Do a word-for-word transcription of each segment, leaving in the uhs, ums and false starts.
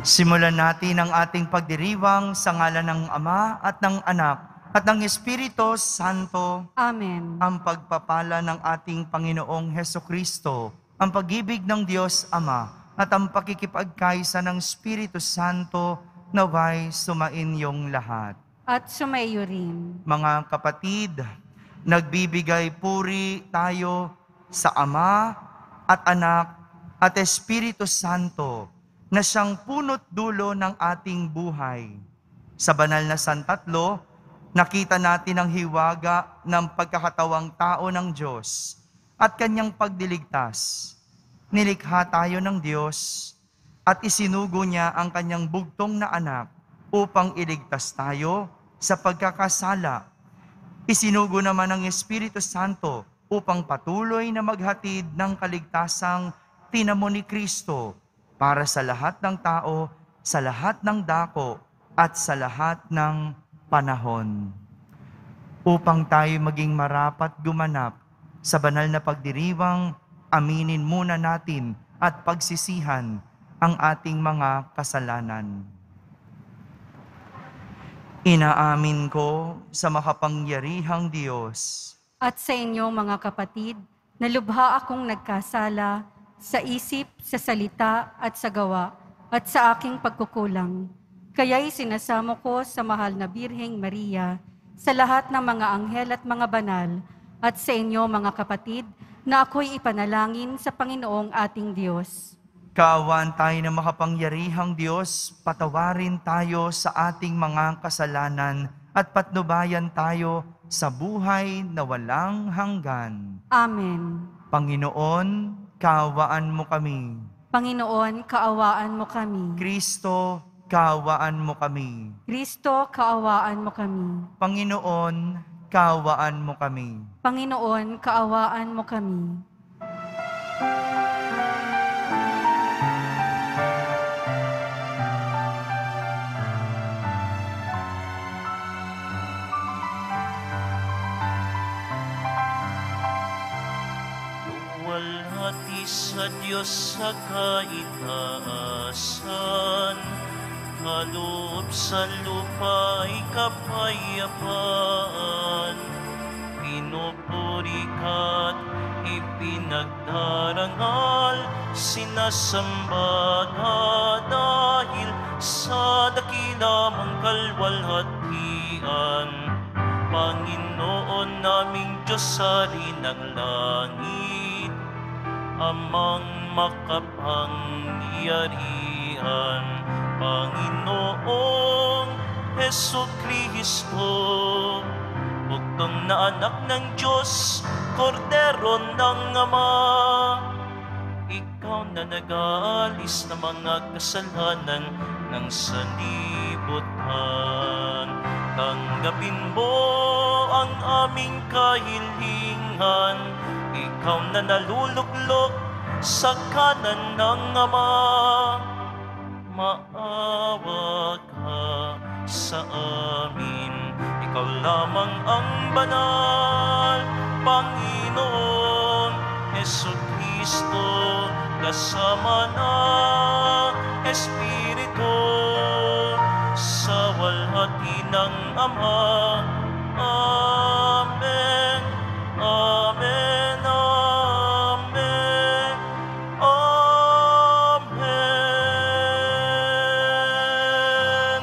Simulan natin ang ating pagdiriwang sa ngalan ng Ama at ng Anak at ng Espiritu Santo. Amen. Ang pagpapala ng ating Panginoong Hesukristo, ang pag-ibig ng Diyos Ama at ang pakikipagkaisa ng Espiritu Santo naway sumainyong lahat. At sumaiyo rin. Mga kapatid, nagbibigay puri tayo sa Ama at Anak at Espiritu Santo na siyang punot dulo ng ating buhay. Sa banal na santatlo, nakita natin ang hiwaga ng pagkakatawang tao ng Diyos at kanyang pagdiligtas. Nilikha tayo ng Diyos at isinugo niya ang kanyang bugtong na anak upang iligtas tayo sa pagkakasala. Isinugo naman ng Espiritu Santo upang patuloy na maghatid ng kaligtasang tinamo ni Kristo para sa lahat ng tao, sa lahat ng dako, at sa lahat ng panahon. Upang tayo maging marapat gumanap sa banal na pagdiriwang, aminin muna natin at pagsisihan ang ating mga kasalanan. Inaamin ko sa makapangyarihang Diyos At sa inyo mga kapatid, na lubha akong nagkasala sa isip, sa salita at sa gawa, at sa aking pagkukulang. Kaya'y sinasamo ko sa mahal na Birheng Maria, sa lahat ng mga anghel at mga banal, at sa inyo mga kapatid, na ako'y ipanalangin sa Panginoong ating Diyos. Kaawaan tayo ng makapangyarihang Diyos, patawarin tayo sa ating mga kasalanan at patnubayan tayo sa buhay na walang hanggan. Amen. Panginoon, kaawaan mo kami. Panginoon, kaawaan mo kami. Kristo, kaawaan mo kami. Kristo, kaawaan mo kami. Panginoon, kaawaan mo kami. Panginoon, kaawaan mo kami. Luwalhati sa Diyos sa kaitaasan, kaloob sa lupa'y kapayapaan. Pinupuri ka't ipinagdarangal, sinasamba ka dahil sa dakila mong kalwalhatian. Panginoon naming Diyos sa rinang langit, Amang makapangyarihan, Panginoong Hesukristo, bugtong na anak ng Diyos, kordero ng Ama. Ikaw na nag-aalis ng mga kasalanan ng sanlibutan. Tanggapin mo ang aming kahilingan, ikaw na naluluklok sa kanan ng Ama. Maawa ka sa amin, ikaw lamang ang banal, Panginoon Hesukristo, kasama ng Espiritu, sa walhati ng Ama. Amen. Amen. Amen. Amen.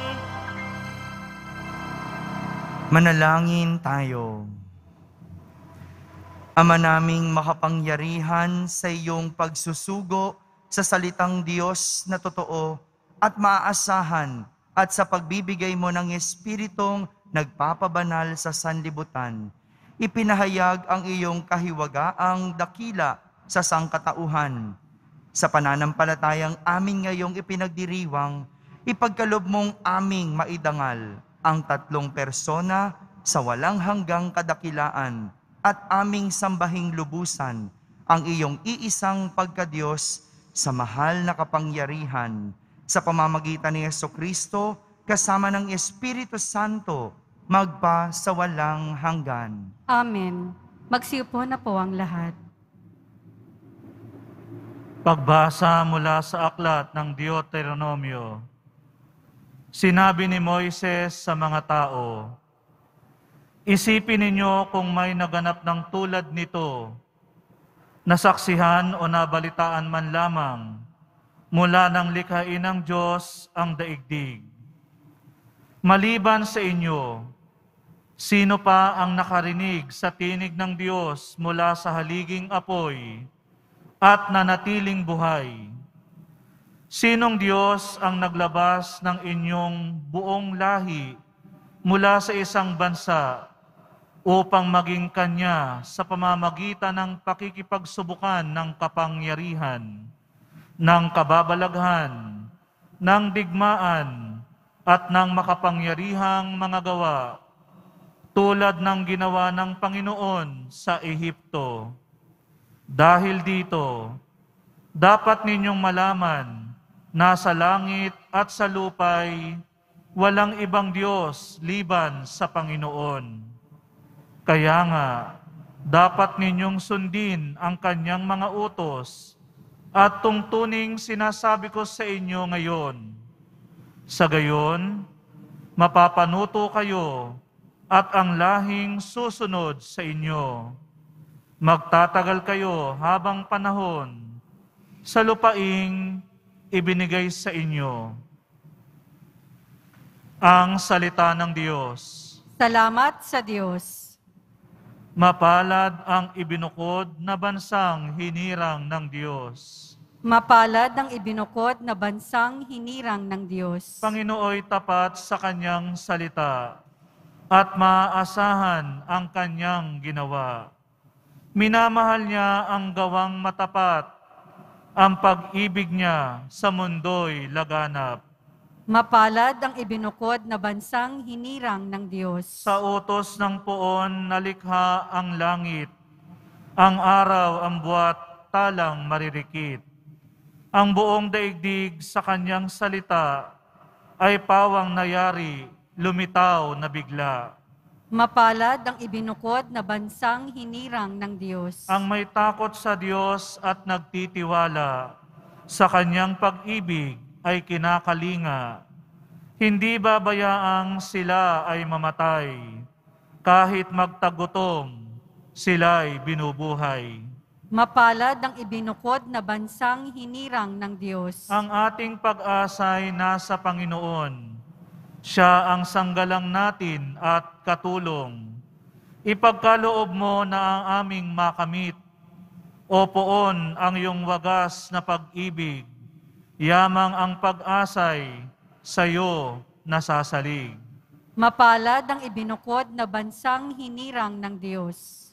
Manalangin tayo. Ama naming makapangyarihan, sa iyong pagsusugo sa salitang Diyos na totoo at maaasahan at sa pagbibigay mo ng Espiritong nagpapabanal sa sanlibutan, ipinahayag ang iyong kahiwagaang dakila sa sangkatauhan. Sa pananampalatayang amin ngayong ipinagdiriwang, ipagkalob mong aming maidangal ang tatlong persona sa walang hanggang kadakilaan at aming sambahing lubusan ang iyong iisang pagkadiyos sa mahal na kapangyarihan sa pamamagitan ni Hesukristo kasama ng Espiritu Santo magpa sa walang hanggan. Amen. Magsiupo na po ang lahat. Pagbasa mula sa aklat ng Deuteronomio. Sinabi ni Moises sa mga tao, isipin ninyo kung may naganap ng tulad nito, nasaksihan o nabalitaan man lamang mula ng likhain ng Diyos ang daigdig. Maliban sa inyo, sino pa ang nakarinig sa tinig ng Diyos mula sa haliging apoy at nanatiling buhay? Sinong Diyos ang naglabas ng inyong buong lahi mula sa isang bansa upang maging kanya sa pamamagitan ng pakikipagsubukan ng kapangyarihan, ng kababalaghan, ng digmaan, at ng makapangyarihang mga gawa, tulad ng ginawa ng Panginoon sa Ehipto. Dahil dito, dapat ninyong malaman na sa langit at sa lupay, walang ibang Diyos liban sa Panginoon. Kaya nga, dapat ninyong sundin ang kanyang mga utos at tungtuning sinasabi ko sa inyo ngayon. Sa gayon, mapapanuto kayo at ang lahing susunod sa inyo. Magtatagal kayo habang panahon sa lupaing ibinigay sa inyo. Ang salita ng Diyos. Salamat sa Diyos. Mapalad ang ibinukod na bansang hinirang ng Diyos. Mapalad ang ibinukod na bansang hinirang ng Diyos. Panginooy tapat sa kanyang salita at maaasahan ang kanyang ginawa. Minamahal niya ang gawang matapat, ang pag-ibig niya sa mundo'y laganap. Mapalad ang ibinukod na bansang hinirang ng Diyos. Sa utos ng poon nalikha ang langit, ang araw, ang buwat, talang maririkit. Ang buong daigdig sa kanyang salita ay pawang nayari, lumitaw na bigla. Mapalad ang ibinukod na bansang hinirang ng Diyos. Ang may takot sa Diyos at nagtitiwala sa kanyang pag-ibig ay kinakalinga. Hindi babayaang sila ay mamatay, kahit magtagutom, sila'y binubuhay. Mapalad ang ibinukod na bansang hinirang ng Diyos. Ang ating pag-asa'y nasa Panginoon. Siya ang sanggalang natin at katulong. Ipagkaloob mo na ang aming makamit. O poon ang iyong wagas na pag-ibig. Yamang ang pag-asay sa'yo nasasalig. Mapalad ang ibinukod na bansang hinirang ng Diyos.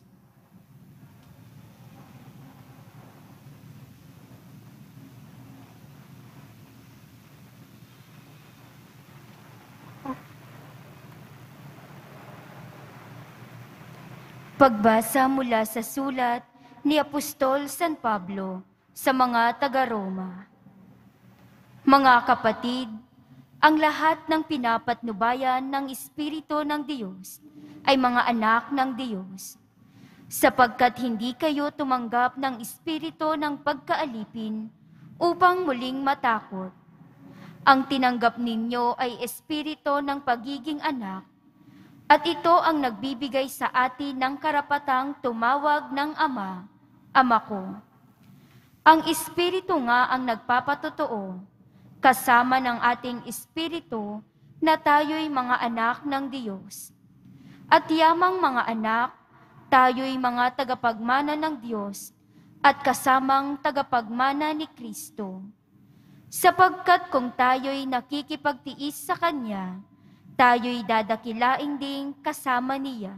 Pagbasa mula sa sulat ni Apostol San Pablo sa mga taga-Roma. Mga kapatid, ang lahat ng pinapatnubayan ng Espiritu ng Diyos ay mga anak ng Diyos, sapagkat hindi kayo tumanggap ng espiritu ng pagkaalipin upang muling matakot. Ang tinanggap ninyo ay espiritu ng pagiging anak, at ito ang nagbibigay sa atin ng karapatang tumawag ng Ama, Ama ko. Ang Espiritu nga ang nagpapatotoo, kasama ng ating Espiritu, na tayo'y mga anak ng Diyos. At yamang mga anak, tayo'y mga tagapagmana ng Diyos at kasamang tagapagmana ni Kristo. Sapagkat kung tayo'y nakikipagtiis sa Kanya, tayo'y dadakilaing ding kasama niya.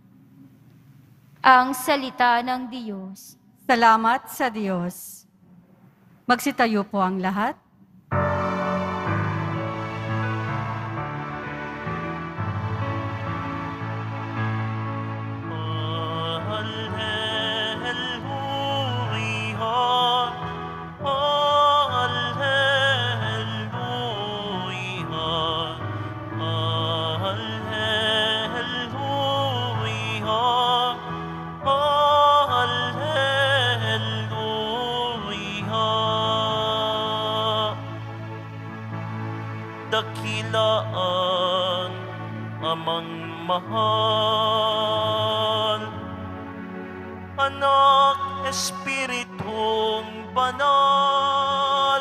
Ang salita ng Diyos. Salamat sa Diyos. Magsitayo po ang lahat. dakilaan, Amang mahal, Anak, Espiritong banal,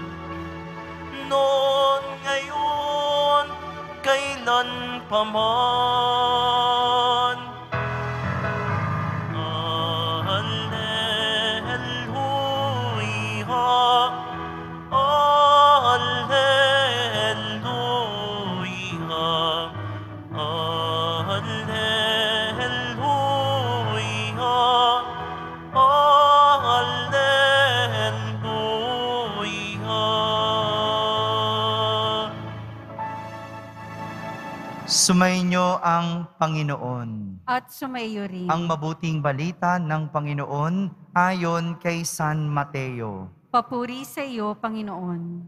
noon, ngayon, kailan paman. Alleluia, Alleluia, Alleluia, Alleluia. Sumainyo ang Panginoon. At sumaiyo rin. Ang mabuting balita ng Panginoon ayon kay San Mateo. Papuri sa iyo, Panginoon.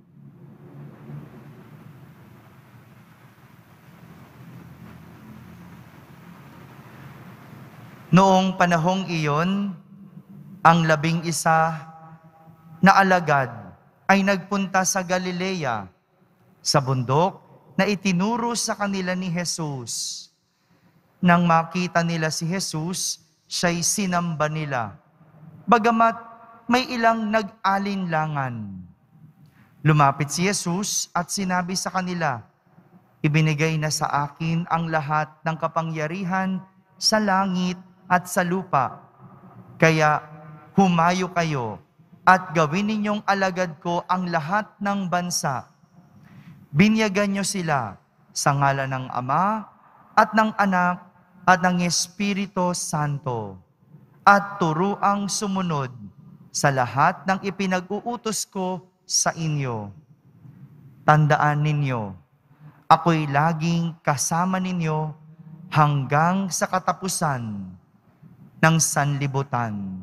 Noong panahong iyon, ang labing isa na alagad ay nagpunta sa Galilea, sa bundok na itinuro sa kanila ni Jesus. Nang makita nila si Jesus, siya'y sinamba nila. Bagamat may ilang nag-alinlangan. Lumapit si Jesus at sinabi sa kanila, "Ibinigay na sa akin ang lahat ng kapangyarihan sa langit at sa lupa. Kaya humayo kayo at gawin ninyong alagad ko ang lahat ng bansa. Binyagan niyo sila sa ngalan ng Ama at ng Anak at ng Espiritu Santo, at turuang sumunod sa lahat ng ipinag-uutos ko sa inyo. Tandaan ninyo, ako'y laging kasama ninyo hanggang sa katapusan ng sanlibutan."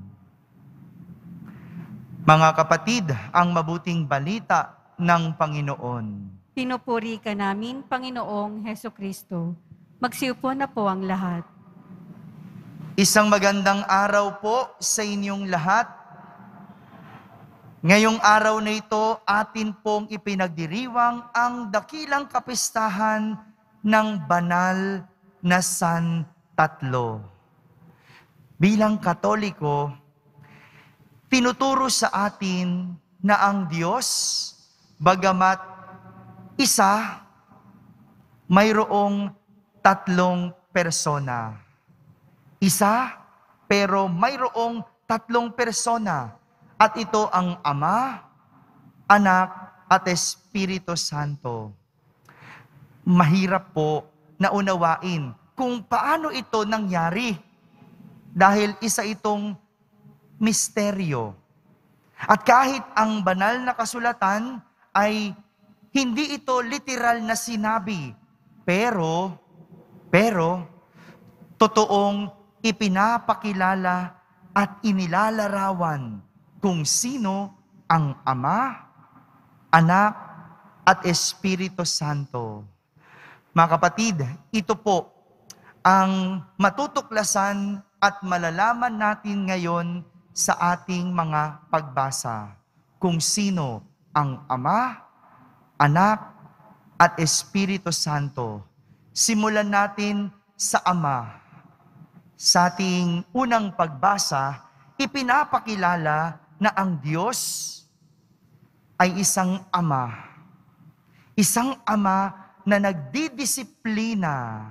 Mga kapatid, ang mabuting balita ng Panginoon. Pinupuri ka namin, Panginoong Heso Kristo. Magsiupo na po ang lahat. Isang magandang araw po sa inyong lahat. Ngayong araw na ito, atin pong ipinagdiriwang ang dakilang kapistahan ng banal na San Tatlo. Bilang Katoliko, tinuturo sa atin na ang Diyos, bagamat isa, mayroong tatlong persona. Isa, pero mayroong tatlong persona. At ito ang Ama, Anak, at Espiritu Santo. Mahirap po na unawain kung paano ito nangyari. Dahil isa itong misteryo. At kahit ang banal na kasulatan ay hindi ito literal na sinabi, pero, pero, totoong ipinapakilala at inilalarawan kung sino ang Ama, Anak, at Espiritu Santo. Mga kapatid, ito po ang matutuklasan at malalaman natin ngayon sa ating mga pagbasa kung sino ang Ama, Anak, at Espiritu Santo. Simulan natin sa Ama. Sa ating unang pagbasa, ipinapakilala na ang Diyos ay isang Ama. Isang Ama na nagdidisiplina.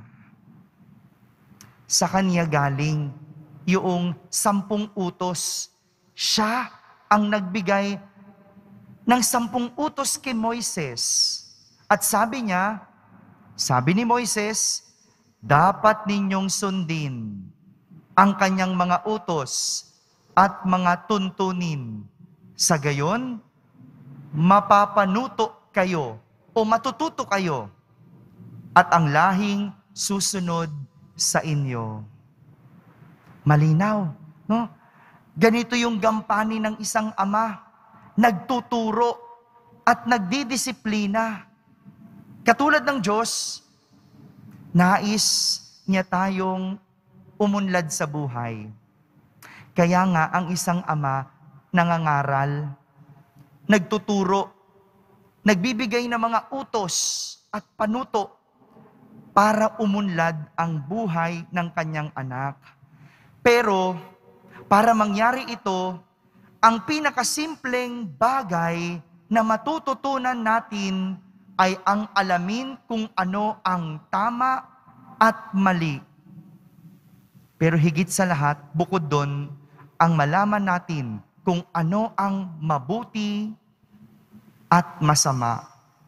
Sa Kanya galing yung sampung utos. Siya ang nagbigay ng sampung utos kay Moises. At sabi niya, sabi ni Moises, dapat ninyong sundin ang kanyang mga utos at mga tuntunin. Sa gayon, mapapanuto kayo o matututo kayo at ang lahing susunod sa inyo. Malinaw, no? Ganito yung gampanin ng isang ama, nagtuturo at nagdidisiplina. Katulad ng Diyos, nais niya tayong umunlad sa buhay. Kaya nga ang isang ama nangangaral, nagtuturo, nagbibigay ng mga utos at panuto para umunlad ang buhay ng kanyang anak. Pero, para mangyari ito, ang pinakasimpleng bagay na matututunan natin ay ang alamin kung ano ang tama at mali. Pero higit sa lahat, bukod doon, ang malaman natin kung ano ang mabuti at masama.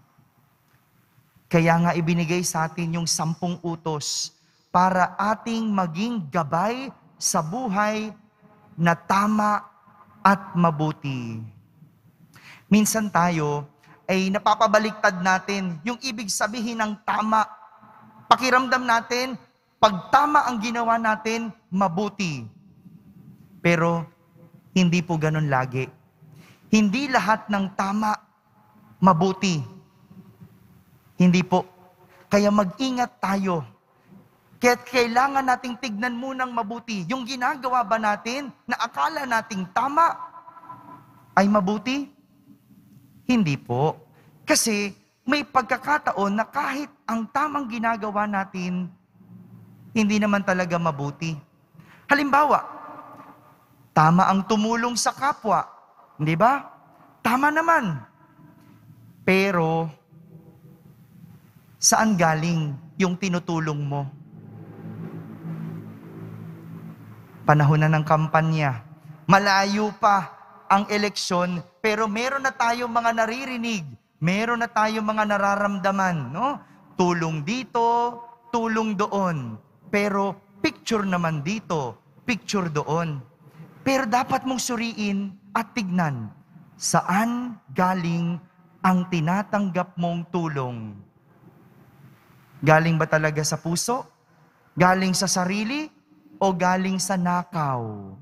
Kaya nga ibinigay sa atin yung sampung utos para ating maging gabay sa buhay na tama at mabuti. Minsan tayo ay napapabaliktad natin yung ibig sabihin ng tama. Pakiramdam natin, pag tama ang ginawa natin, mabuti. Pero hindi po ganun lagi. Hindi lahat ng tama, mabuti. Hindi po. Kaya mag-ingat tayo. Kaya kailangan nating tignan munang mabuti. Yung ginagawa ba natin na akala nating tama ay mabuti? Hindi po. Kasi may pagkakataon na kahit ang tamang ginagawa natin, hindi naman talaga mabuti. Halimbawa, tama ang tumulong sa kapwa. Hindi ba? Tama naman. Pero, saan galing yung tinutulong mo? Panahon na ng kampanya. Malayo pa ang eleksyon, pero meron na tayong mga naririnig, meron na tayong mga nararamdaman, no? Tulong dito, tulong doon. Pero picture naman dito, picture doon. Pero dapat mong suriin at tignan, saan galing ang tinatanggap mong tulong? Galing ba talaga sa puso? Galing sa sarili? O galing sa nakaw?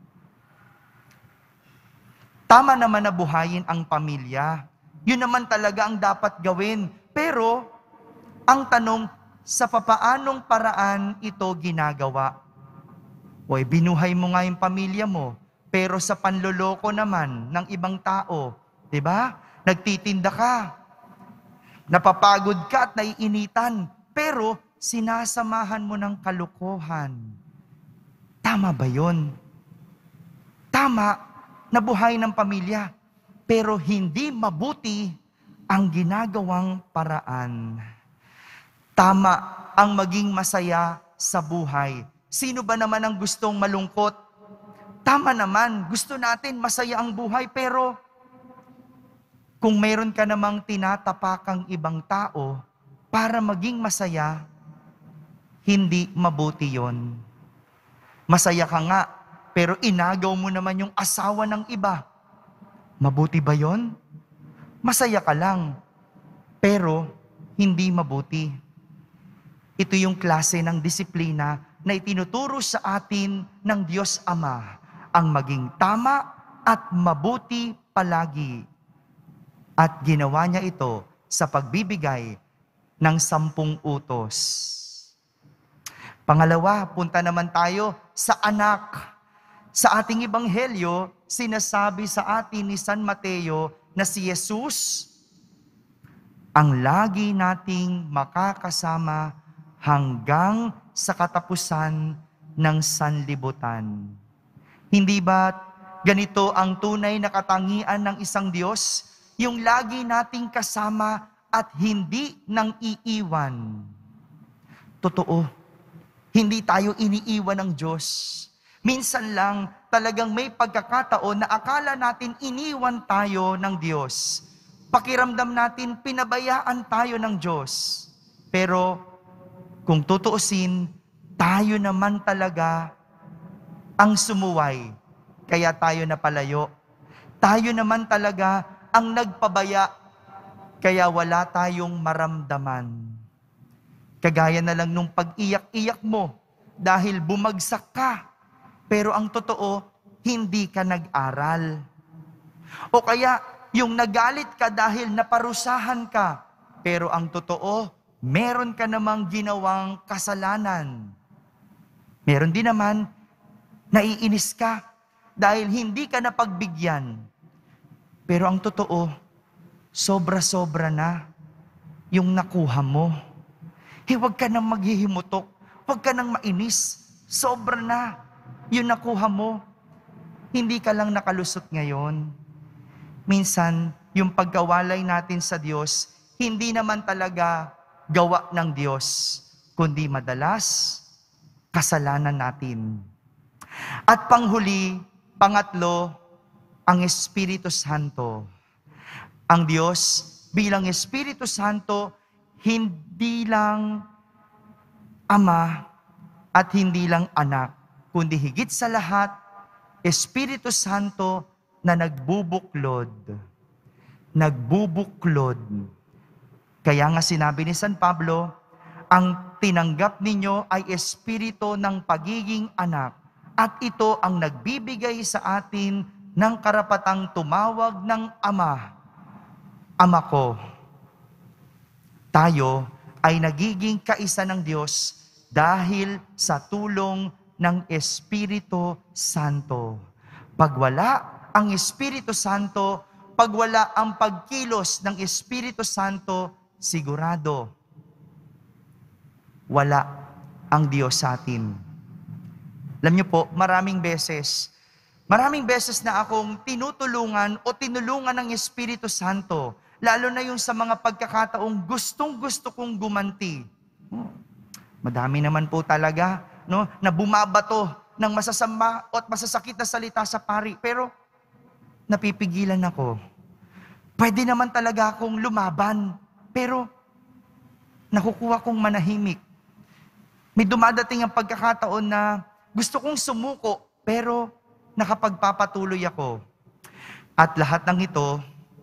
Tama naman na buhayin ang pamilya. Yun naman talaga ang dapat gawin. Pero, ang tanong, sa papaanong paraan ito ginagawa? O binuhay mo nga yung pamilya mo, pero sa panloloko naman ng ibang tao, di ba? Nagtitinda ka, napapagod ka at naiinitan, pero sinasamahan mo ng kalokohan. Tama ba yun? Tama na buhay ng pamilya, pero hindi mabuti ang ginagawang paraan. Tama ang maging masaya sa buhay. Sino ba naman ang gustong malungkot? Tama naman, gusto natin masaya ang buhay, pero kung mayroon ka namang tinatapakang ibang tao para maging masaya, hindi mabuti yon. Masaya ka nga, pero inagaw mo naman yung asawa ng iba. Mabuti ba yon? Masaya ka lang, pero hindi mabuti. Ito yung klase ng disiplina na itinuturo sa atin ng Diyos Ama, ang maging tama at mabuti palagi. At ginawa niya ito sa pagbibigay ng sampung utos. Pangalawa, punta naman tayo sa anak. Sa ating ebanghelyo, sinasabi sa atin ni San Mateo na si Jesus ang lagi nating makakasama hanggang sa katapusan ng sanlibutan. Hindi ba ganito ang tunay na katangian ng isang Diyos? Yung lagi nating kasama at hindi nang iiwan. Totoo, hindi tayo iniiwan ng Diyos. Minsan lang talagang may pagkakataon na akala natin iniwan tayo ng Diyos. Pakiramdam natin pinabayaan tayo ng Diyos. Pero kung tutuusin, tayo naman talaga ang sumuway. Kaya tayo napalayo. Tayo naman talaga ang nagpabaya. Kaya wala tayong maramdaman. Kagaya na lang nung pag-iyak-iyak mo dahil bumagsak ka. Pero ang totoo, hindi ka nag-aral. O kaya, yung nagalit ka dahil naparusahan ka. Pero ang totoo, meron ka namang ginawang kasalanan. Meron din naman, naiinis ka dahil hindi ka napagbigyan. Pero ang totoo, sobra-sobra na yung nakuha mo. Eh, huwag ka nang maghihimutok. Huwag ka nang mainis. Sobra na yung nakuha mo. Hindi ka lang nakalusot ngayon. Minsan, yung pagkawalay natin sa Diyos, hindi naman talaga gawa ng Diyos, kundi madalas, kasalanan natin. At panghuli, pangatlo, ang Espiritu Santo. Ang Diyos bilang Espiritu Santo, hindi lang Ama at hindi lang Anak, kundi higit sa lahat, Espiritu Santo na nagbubuklod. Nagbubuklod. Kaya nga sinabi ni San Pablo, ang tinanggap ninyo ay espiritu ng pagiging anak, at ito ang nagbibigay sa atin ng karapatang tumawag ng Ama. Ama ko. Tayo ay nagiging kaisa ng Diyos dahil sa tulong ng Espiritu Santo. Pag wala ang Espiritu Santo, pag wala ang pagkilos ng Espiritu Santo, sigurado, wala ang Diyos sa atin. Alam niyo po, maraming beses, maraming beses na akong tinutulungan o tinulungan ng Espiritu Santo, lalo na yung sa mga pagkakataong gustong-gusto kong gumanti. Oh, madami naman po talaga, no, na bumabato ng masasama at masasakit na salita sa pari. Pero, napipigilan ako. Pwede naman talaga akong lumaban, pero nakukuha kong manahimik. May dumadating ang pagkakataon na gusto kong sumuko, pero nakapagpapatuloy ako. At lahat ng ito,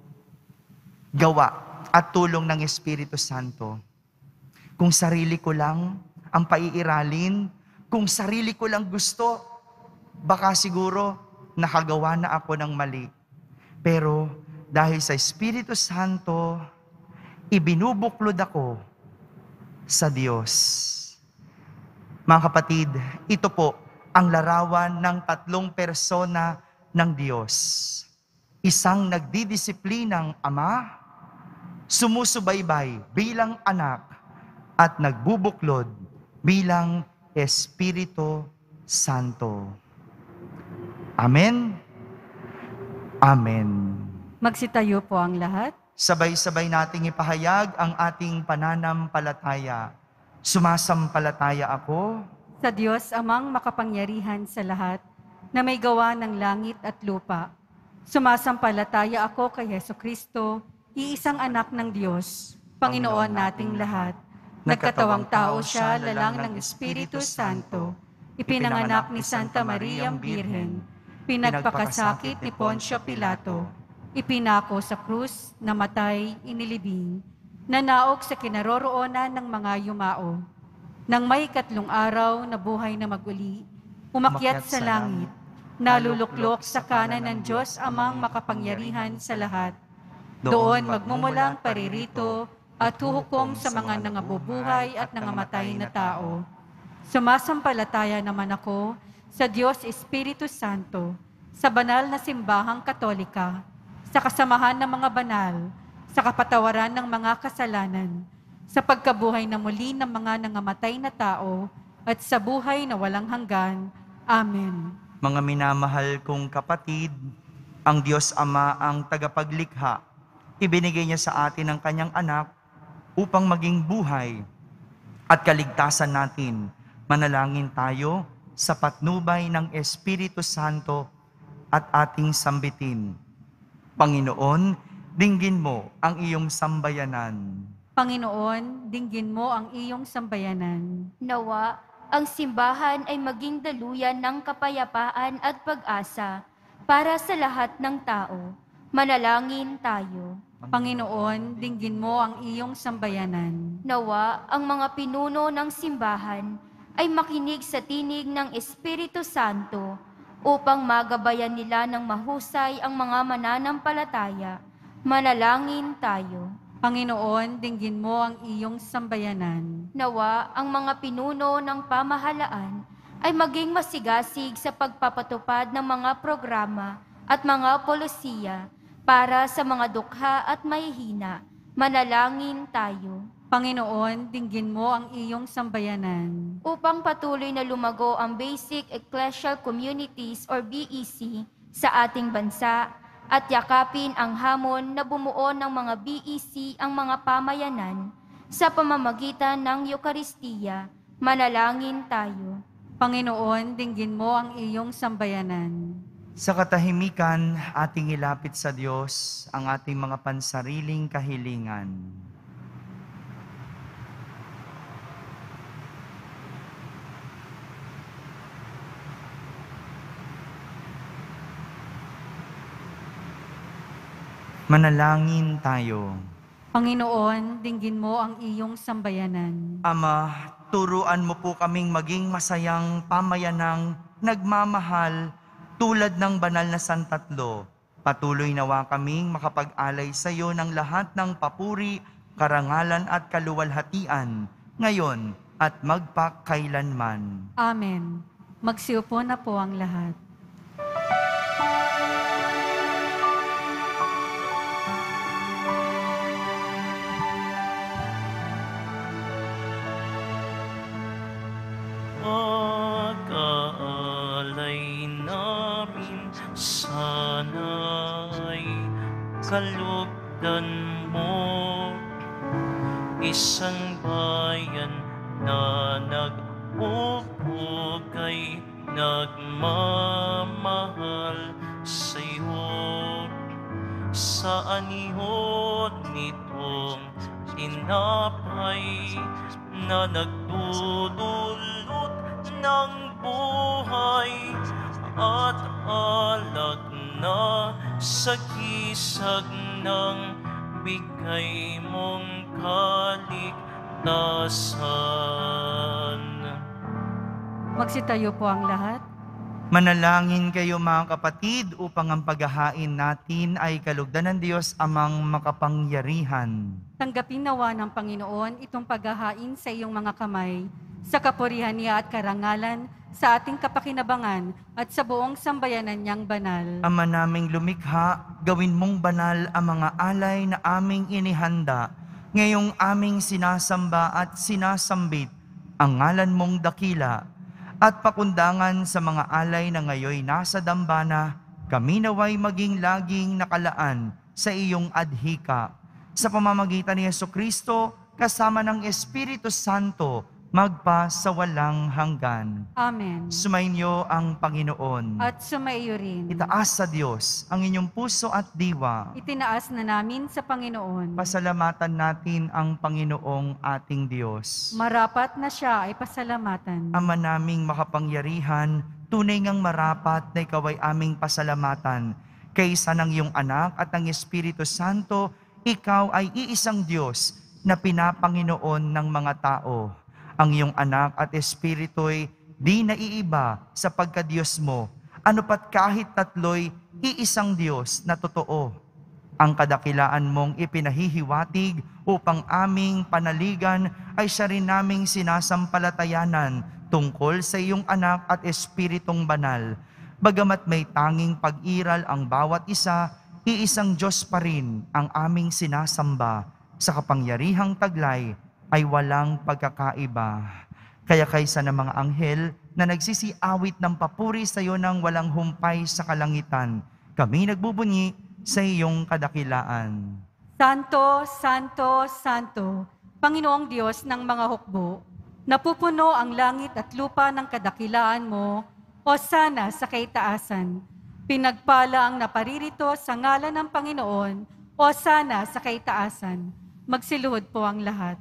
gawa at tulong ng Espiritu Santo. Kung sarili ko lang ang paiiralin, kung sarili ko lang gusto, baka siguro nakagawa na ako ng mali. Pero dahil sa Espiritu Santo, ibinubuklod ako sa Diyos. Mga kapatid, ito po ang larawan ng tatlong persona ng Diyos. Isang nagdidisiplinang Ama, sumusubaybay bilang anak, at nagbubuklod bilang Espiritu Santo. Amen. Amen. Magsitayo po ang lahat. Sabay-sabay nating ipahayag ang ating pananampalataya. Sumasampalataya ako Sa Diyos amang makapangyarihan sa lahat, na may gawa ng langit at lupa. Sumasampalataya ako kay Hesukristo, iisang anak ng Diyos, Panginoon nating lahat. Nagkatawang tao siya, lalang ng Espiritu Santo. Ipinanganak ni Santa Mariang Birhen. Pinagpakasakit ni Poncio Pilato. Ipinako sa krus, namatay, inilibing. Nanaog sa kinaroroonan ng mga yumao. Nang may katlong araw na buhay na maguli, umakyat sa langit, naluluklok sa kanan ng Diyos amang makapangyarihan sa lahat. Doon magmumulang paririto at huhukom sa mga nangabubuhay at nangamatay na tao. Sumasampalataya naman ako sa Diyos Espiritu Santo, sa banal na simbahang katolika, sa kasamahan ng mga banal, sa kapatawaran ng mga kasalanan, sa pagkabuhay na muli ng mga nangamatay na tao, at sa buhay na walang hanggan. Amen. Mga minamahal kong kapatid, ang Diyos Ama ang tagapaglikha. Ibinigay niya sa atin ang kanyang anak upang maging buhay at kaligtasan natin. Manalangin tayo sa patnubay ng Espiritu Santo at ating sambitin. Panginoon, dinggin mo ang iyong sambayanan. Panginoon, dinggin mo ang iyong sambayanan. Nawa, ang simbahan ay maging daluyan ng kapayapaan at pag-asa para sa lahat ng tao. Manalangin tayo. Panginoon, dinggin mo ang iyong sambayanan. Nawa, ang mga pinuno ng simbahan ay makinig sa tinig ng Espiritu Santo upang magabayan nila ng mahusay ang mga mananampalataya. Manalangin tayo. Panginoon, dinggin mo ang iyong sambayanan. Nawa, ang mga pinuno ng pamahalaan ay maging masigasig sa pagpapatupad ng mga programa at mga polisiya Para sa mga dukha at mahihina, manalangin tayo. Panginoon, dinggin mo ang iyong sambayanan. Upang patuloy na lumago ang Basic Ecclesial Communities or B E C sa ating bansa at yakapin ang hamon na bumuo ng mga B E C ang mga pamayanan sa pamamagitan ng Eukaristiya, manalangin tayo. Panginoon, dinggin mo ang iyong sambayanan. Sa katahimikan, ating ilapit sa Diyos ang ating mga pansariling kahilingan. Manalangin tayo. Panginoon, dinggin mo ang iyong sambayanan. Ama, turuan mo po kaming maging masayang pamayanang nagmamahal tulad ng banal na Santatlo. Patuloy nawa kaming makapag-alay sa iyo ng lahat ng papuri, karangalan at kaluwalhatian, ngayon at magpakailanman. Amen. Magsiupo na po ang lahat. Pag-aalay namin sana'y kalugdan mo, isang bayan na nag-upugay, nagmamahal sa'yo. Sa anihon nitong tinapay na nagdudulot ng buhay at alak na sa kisag ng bigay mong kaligtasan. Magsitayo po ang lahat. Manalangin kayo mga kapatid upang ang paghahain natin ay kalugdan ng Diyos amang makapangyarihan. Tanggapin nawa ng Panginoon itong paghahain sa iyong mga kamay, sa kapurihan niya at karangalan, sa ating kapakinabangan at sa buong sambayanan niyang banal. Ama naming lumikha, gawin mong banal ang mga alay na aming inihanda, ngayong aming sinasamba at sinasambit ang ngalan mong dakila, at pakundangan sa mga alay na ngayoy nasa dambana, kami naway maging laging nakalaan sa iyong adhika. Sa pamamagitan ni Jesucristo, kasama ng Espiritu Santo, magpa sa walang hanggan. Amen. Sumainyo ang Panginoon. At sumaiyo rin. Itaas sa Diyos ang inyong puso at diwa. Itinaas na namin sa Panginoon. Pasalamatan natin ang Panginoong ating Diyos. Marapat na siya ay pasalamatan. Ama naming makapangyarihan, tunay ngang marapat na ikaw ay aming pasalamatan. Kaysa ng iyong anak at ng Espiritu Santo, ikaw ay iisang Diyos na pinapanginoon ng mga tao. Ang iyong anak at Espiritu'y di naiiba sa pagka-Diyos mo. Ano pat kahit tatlo'y iisang Diyos na totoo. Ang kadakilaan mong ipinahihiwatig upang aming panaligan ay siya rin naming sinasampalatayanan tungkol sa iyong anak at Espiritong banal. Bagamat may tanging pag-iral ang bawat isa, iisang Diyos pa rin ang aming sinasamba. Sa kapangyarihang taglay ay walang pagkakaiba. Kaya kaysa ng mga anghel na nagsisiawit ng papuri sa iyo ng walang humpay sa kalangitan, kami nagbubunyi sa iyong kadakilaan. Santo, Santo, Santo, Panginoong Diyos ng mga hukbo, napupuno ang langit at lupa ng kadakilaan mo, o sana sa kaitaasan. Pinagpala ang naparirito sa ngalan ng Panginoon, o sana sa kaitaasan. Magsiluhod po ang lahat.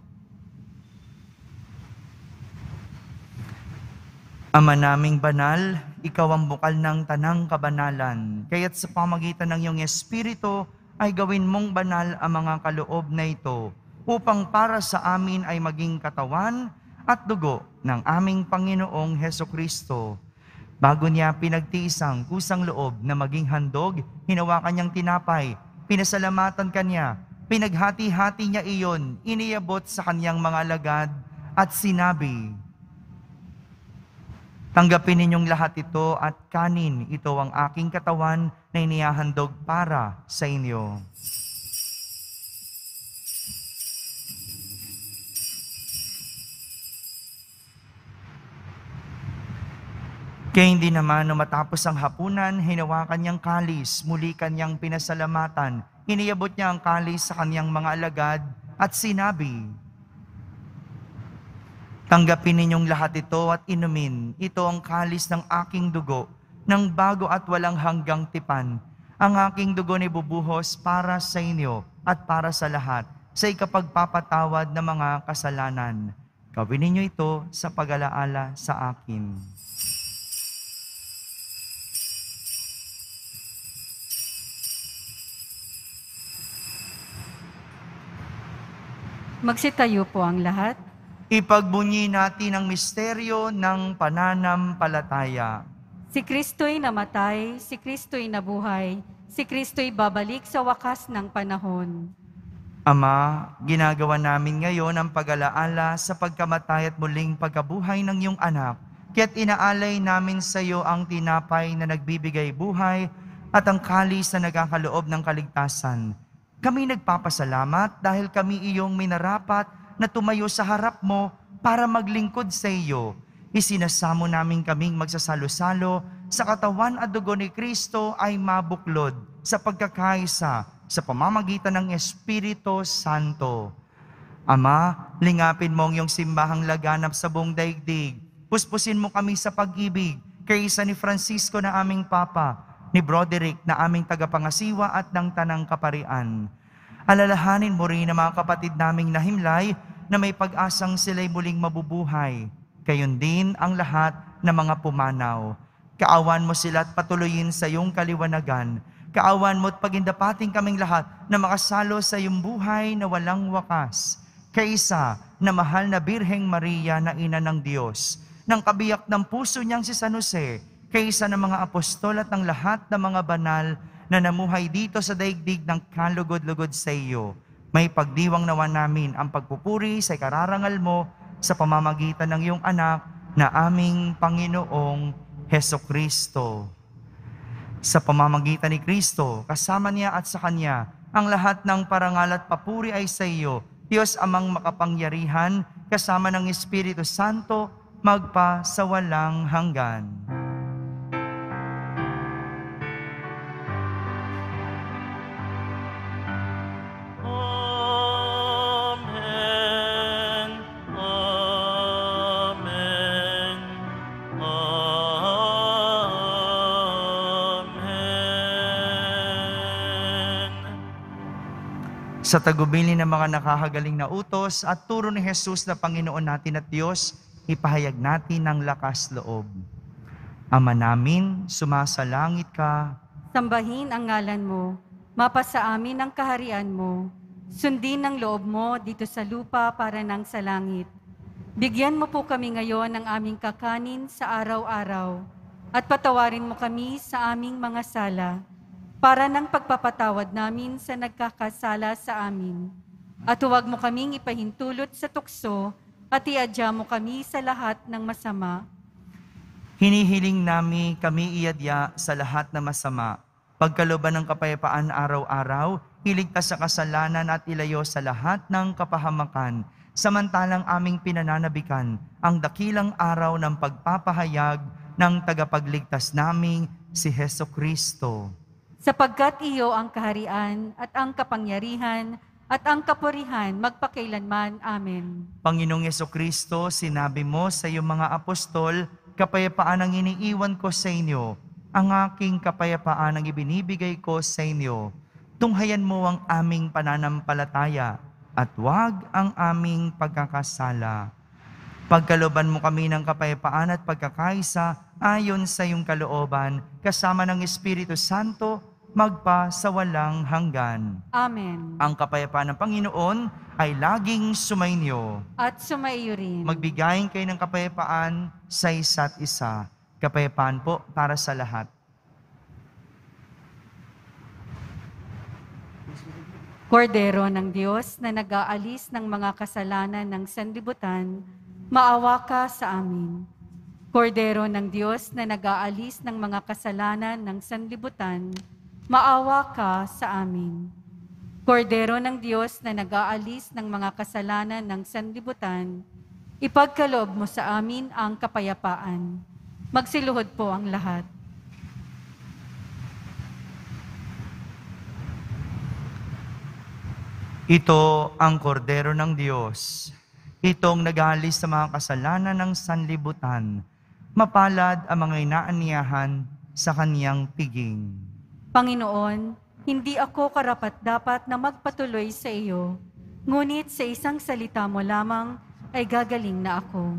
Ama naming banal, ikaw ang bukal ng tanang kabanalan. Kaya't sa pamagitan ng iyong Espiritu ay gawin mong banal ang mga kaloob na ito upang para sa amin ay maging katawan at dugo ng aming Panginoong Hesukristo. Bago niya pinagtiisang kusang loob na maging handog, hinawakan niyang tinapay, pinasalamatan kanya, pinaghati-hati niya iyon, iniyabot sa kanyang mga alagad at sinabi, Tanggapin ninyong lahat ito at kanin, ito ang aking katawan na inihahandog para sa inyo. Kaya hindi naman no matapos ang hapunan, hinawakan niyang kalis, muli kanyang pinasalamatan, iniabot niya ang kalis sa kanyang mga alagad at sinabi, tanggapin ninyong lahat ito at inumin, ito ang kalis ng aking dugo, ng bago at walang hanggang tipan. Ang aking dugo ni bubuhos para sa inyo at para sa lahat, sa ikapagpapatawad ng mga kasalanan. Gawin ninyo ito sa pag-alaala sa akin. Magsitayo po ang lahat. Ipagbunyi natin ang misteryo ng pananampalataya. Si Kristo'y namatay, si Kristo'y nabuhay, si Kristo'y babalik sa wakas ng panahon. Ama, ginagawa namin ngayon ang pag-alaala sa pagkamatay at muling pagkabuhay ng iyong anak. Kaya't inaalay namin sa iyo ang tinapay na nagbibigay buhay at ang kalis na nagkakaloob ng kaligtasan. Kami nagpapasalamat dahil kami iyong minarapat na tumayo sa harap mo para maglingkod sa iyo. Isinasamo namin kaming magsasalo-salo sa katawan at dugo ni Kristo ay mabuklod sa pagkakaisa sa pamamagitan ng Espiritu Santo. Ama, lingapin mo ang iyong simbahang laganap sa buong daigdig. Puspusin mo kami sa pag-ibig kaysa ni Francisco na aming Papa, ni Broderick na aming tagapangasiwa at ng Tanang Kaparian. Alalahanin mo rin ang mga kapatid naming nahimlay na may pag-asang sila'y muling mabubuhay. Gayon din ang lahat ng mga pumanaw. Kaawan mo sila at patuloyin sa iyong kaliwanagan. Kaawan mo at pagindapating kaming lahat na makasalo sa iyong buhay na walang wakas. Kaysa na mahal na Birheng Maria na ina ng Diyos, ng kabiyak ng puso niyang si San Jose, kaysa ng mga apostol at ng lahat ng mga banal na namuhay dito sa daigdig ng kalugod-lugod sa iyo. May pagdiwang nawa namin ang pagpupuri sa ikararangal mo sa pamamagitan ng iyong anak na aming Panginoong Hesukristo. Sa pamamagitan ni Kristo, kasama niya at sa Kanya, ang lahat ng parangal at papuri ay sa iyo, Diyos Amang makapangyarihan, kasama ng Espiritu Santo, magpa sa walang hanggan. Sa tagubilin ng mga nakahagaling na utos at turo ni Jesus na Panginoon natin at Diyos, ipahayag natin ng lakas loob. Ama namin, sumasalangit ka. Sambahin ang ngalan mo, mapasa amin ang kaharian mo. Sundin ang loob mo dito sa lupa para nang sa langit. Bigyan mo po kami ngayon ng aming kakanin sa araw-araw at patawarin mo kami sa aming mga sala para ng pagpapatawad namin sa nagkakasala sa amin. At huwag mo kaming ipahintulot sa tukso at iadya mo kami sa lahat ng masama. Hinihiling namin kami iadya sa lahat ng masama. Pagkalooban ng kapayapaan araw-araw, iligtas sa kasalanan at ilayo sa lahat ng kapahamakan, samantalang aming pinananabikan ang dakilang araw ng pagpapahayag ng tagapagligtas naming si Hesukristo. Sapagkat iyo ang kaharian at ang kapangyarihan at ang kapurihan magpakailanman. Amen. Panginoong Hesukristo, sinabi mo sa iyong mga apostol, kapayapaan ang iniiwan ko sa inyo, ang aking kapayapaan ang ibinibigay ko sa inyo. Tunghayan mo ang aming pananampalataya at huwag ang aming pagkakasala. Pagkalooban mo kami ng kapayapaan at pagkakaisa ayon sa iyong kalooban, kasama ng Espiritu Santo, magpa sa walang hanggan. Amen. Ang kapayapaan ng Panginoon ay laging sumainyo. At sumaiyo rin. Magbigayin kayo ng kapayapaan sa isa't isa. Kapayapaan po para sa lahat. Kordero ng Diyos na nag-aalis ng mga kasalanan ng sanlibutan, maawa ka sa amin. Kordero ng Diyos na nag-aalis ng mga kasalanan ng sanlibutan, maawa ka sa amin. Kordero ng Diyos na nag-aalis ng mga kasalanan ng sanlibutan, ipagkaloob mo sa amin ang kapayapaan. Magsiluhod po ang lahat. Ito ang kordero ng Diyos. Itong nag-aalis sa mga kasalanan ng sanlibutan. Mapalad ang mga inaaniyahan sa kaniyang piging. Panginoon, hindi ako karapat-dapat na magpatuloy sa iyo, ngunit sa isang salita mo lamang ay gagaling na ako.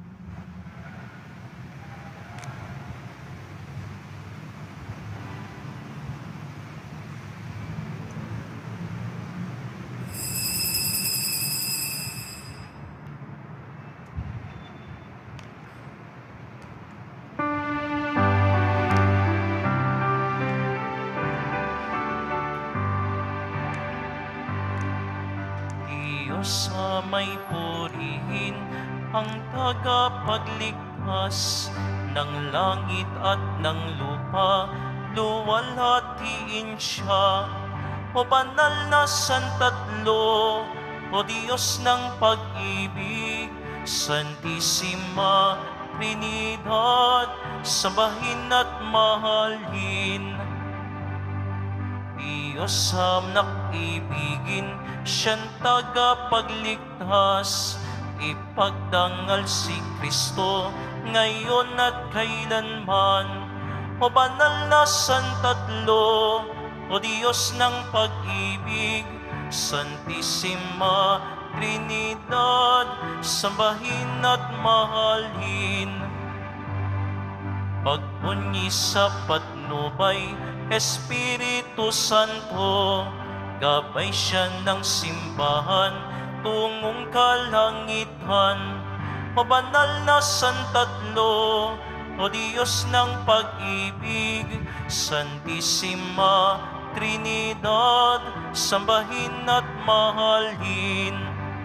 Sa may purihin ang tagapagligtas ng langit at ng lupa, luwalhatiin siya. O banal na Santatlo, o Diyos ng pag-ibig, Santissima Trinidad, sambahin at mahalin. Diyos sa nakibigin, siyang tagapagligtas, ipagdangal si Kristo ngayon at kailanman. O banal na Santatlo, o Diyos ng pag-ibig, Santissima Trinidad, sambahin at mahalin. Pagpunyi sa patnubay, Espiritu Santo, gabay siya ng simbahan, tungong kalangitan. O banal na Santatlo, o Diyos ng pag-ibig, Santissima Trinidad, sambahin at mahalin.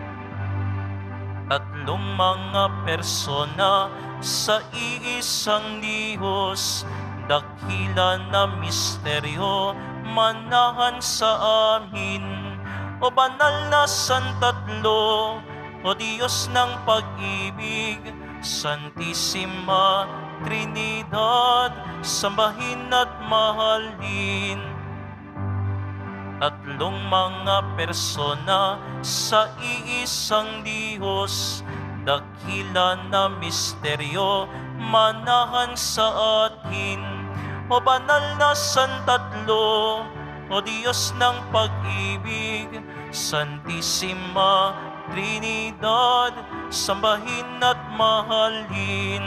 Tatlong mga persona sa iisang Diyos, dakila na misteryo, manahan sa amin. O banal na Santatlo, o Diyos ng pag-ibig, Santissima Trinidad, sambahin at mahalin. Tatlong mga persona sa iisang Diyos, dakila na misteryo, manahan sa atin. O banal na Santatlo, o Diyos ng pag-ibig, Santissima Trinidad, sambahin at mahalin.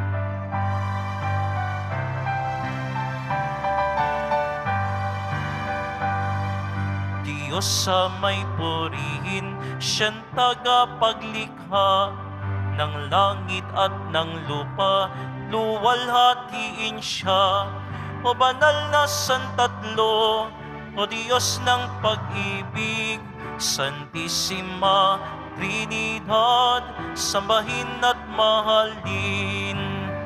Diyos sa may purihin, siyang tagapaglikha ng langit at ng lupa, luwalhatiin siya. O banal na Santatlo, o Diyos ng pag-ibig, Santissima Trinidad, sambahin at mahalin.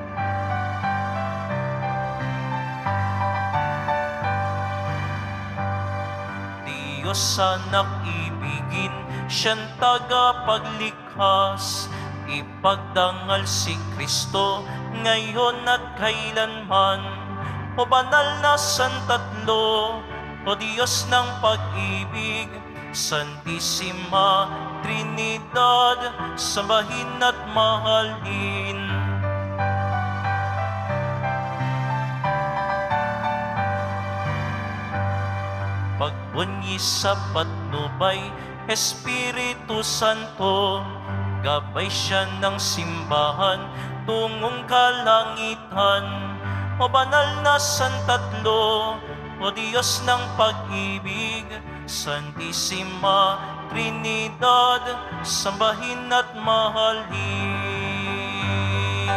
Diyos sa nakibigin, siyang tagapaglikhas, ipagdangal si Kristo ngayon at kailanman. O banal na Santatlo, o Diyos ng pag-ibig, Santissima Trinidad, sambahin at mahalin. Pagbunyi sa patnubay, Espiritu Santo, gabay siya ng simbahan, tungong kalangitan. O banal na Santatlo, o Diyos ng pag-ibig, Santissima Trinidad, sambahin at mahalin.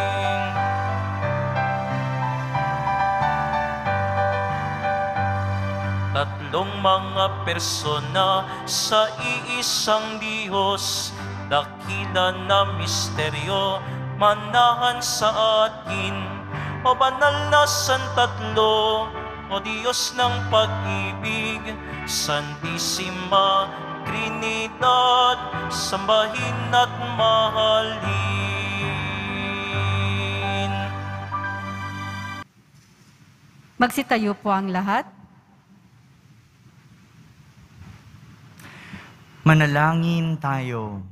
Tatlong mga persona sa iisang Diyos, dakila na misteryo, manahan sa atin, o banal na Santatlo, o Diyos ng pag-ibig, Santissima Trinidad, sambahin at mahalin. Magsitayo po ang lahat. Manalangin tayo.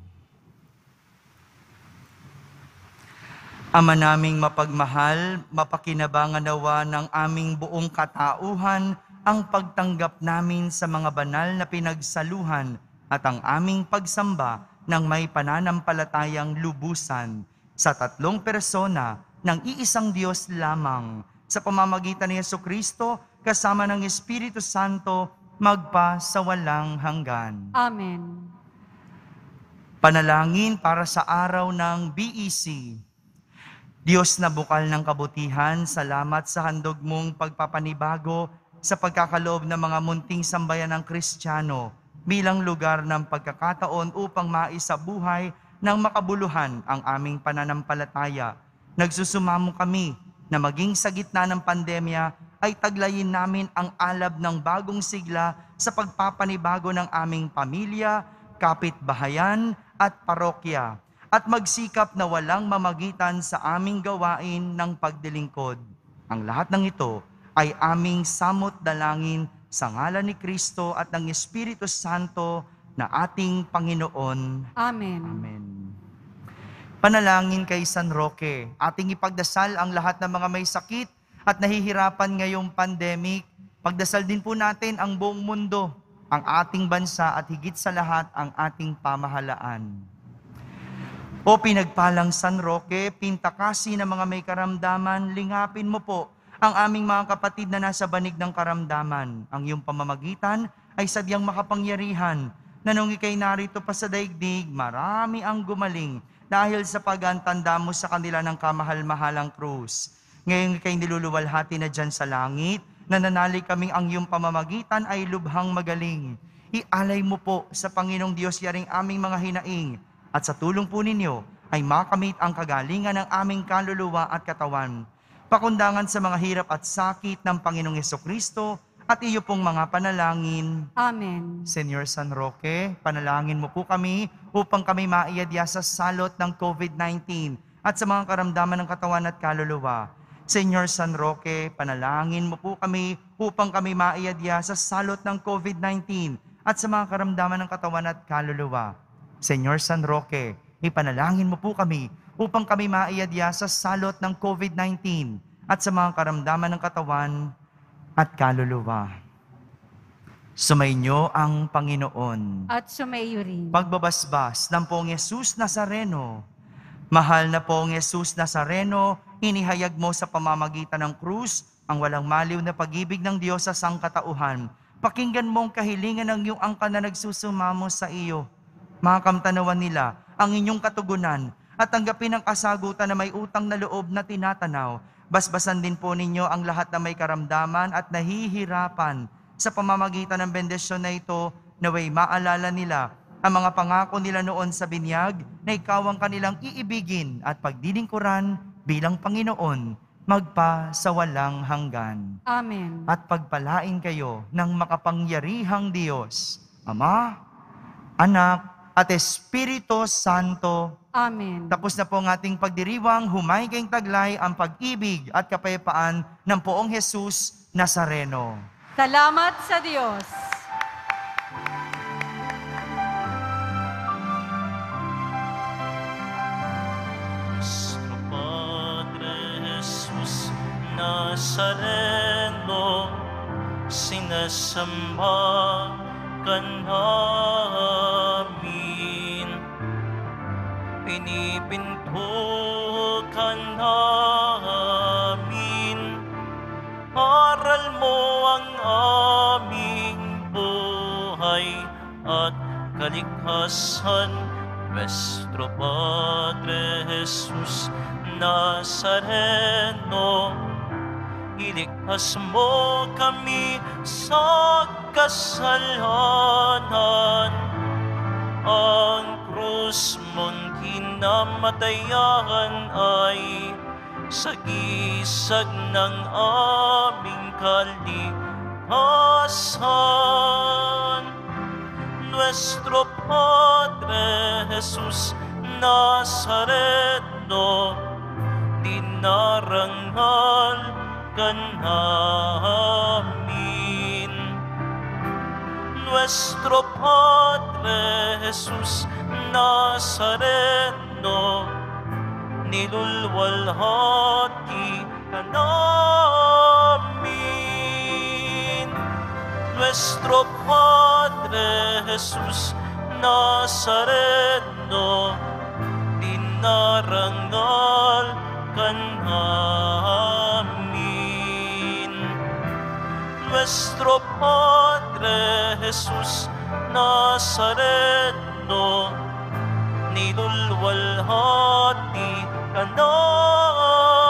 Ama naming mapagmahal, mapakinabangan nawa ng aming buong katauhan ang pagtanggap namin sa mga banal na pinagsaluhan at ang aming pagsamba ng may pananampalatayang lubusan sa tatlong persona ng iisang Diyos lamang sa pamamagitan ni Jesucristo kasama ng Espiritu Santo magpa sa walang hanggan. Amen. Panalangin para sa araw ng B E C. Diyos na bukal ng kabutihan, salamat sa handog mong pagpapanibago sa pagkakaloob ng mga munting sambayan ng Kristiyano bilang lugar ng pagkakataon upang maisabuhay ng makabuluhan ang aming pananampalataya. Nagsusumamo kami na maging sa gitna ng pandemya ay taglayin namin ang alab ng bagong sigla sa pagpapanibago ng aming pamilya, kapitbahayan at parokya, at magsikap na walang mamagitan sa aming gawain ng pagdilingkod. Ang lahat ng ito ay aming samot dalangin sa ngalan ni Kristo at ng Espiritu Santo na ating Panginoon. Amen. Amen. Panalangin kay San Roque, ating ipagdasal ang lahat ng mga may sakit at nahihirapan ngayong pandemic. Pagdasal din po natin ang buong mundo, ang ating bansa at higit sa lahat ang ating pamahalaan. O pinagpalang San Roque, pintakasi ng mga may karamdaman, lingapin mo po ang aming mga kapatid na nasa banig ng karamdaman. Ang iyong pamamagitan ay sadyang makapangyarihan na nung ikay narito pa sa daigdig, marami ang gumaling dahil sa pagantanda mo sa kanila ng kamahal-mahalang krus. Ngayon ikay niluluwalhati na dyan sa langit, nananalig kaming ang iyong pamamagitan ay lubhang magaling. Ialay mo po sa Panginoong Diyos yaring aming mga hinaing, at sa tulong po ninyo ay makamit ang kagalingan ng aming kaluluwa at katawan. Pakundangan sa mga hirap at sakit ng Panginoong Jesucristo at iyo pong mga panalangin. Amen. Senyor San Roque, panalangin mo po kami upang kami maiadya sa salot ng COVID nineteen at sa mga karamdaman ng katawan at kaluluwa. Senyor San Roque, panalangin mo po kami upang kami maiadya sa salot ng COVID nineteen at sa mga karamdaman ng katawan at kaluluwa. Senyor San Roque, ipanalangin mo po kami upang kami maiadya sa salot ng COVID nineteen at sa mga karamdaman ng katawan at kaluluwa. Sumainyo ang Panginoon. At sumaiyo rin. Pagbabasbas ng Poong Yesus Nazareno. Mahal na Poong Yesus Nazareno, inihayag mo sa pamamagitan ng krus ang walang maliw na pag-ibig ng Diyos sa sangkatauhan. Pakinggan mo ang kahilingan ng iyong angkan na nagsusumamo sa iyo. Makamtanawan nila ang inyong katugunan at tanggapin ang kasagutan na may utang na loob na tinatanaw. Basbasan din po ninyo ang lahat na may karamdaman at nahihirapan sa pamamagitan ng bendisyon na ito, naway maalala nila ang mga pangako nila noon sa binyag na ikaw ang kanilang iibigin at pagdilingkuran bilang Panginoon magpa sa walang hanggan. Amen. At pagpalain kayo ng makapangyarihang Diyos, Ama, Anak, at Espiritu Santo. Amen. Tapos na po ang ating pagdiriwang, humay kayong taglay ang pag-ibig at kapayapaan ng Poong Jesus Nazareno. Salamat sa Diyos. Nuestro Padre Jesus Nazareno, sinasamba ka namin, pinipinto ka namin, aral mo ang aming buhay at kaligtasan. Nuestro Padre Jesus Nazareno, iligtas mo kami sa kasalanan. Ang krus mo'y kinamatayan ay sagisag ng aming kalikasan. Nuestro Padre Jesus Nazareno, dinarangal ka namin. Nuestro Padre Jesus Nazareno, nilulwalhati ka namin. Nuestro Padre Jesus Nazareno, dinarangal ka namin. Nuestro Padre Jesus Nazareno, nilulwalhati ka namin.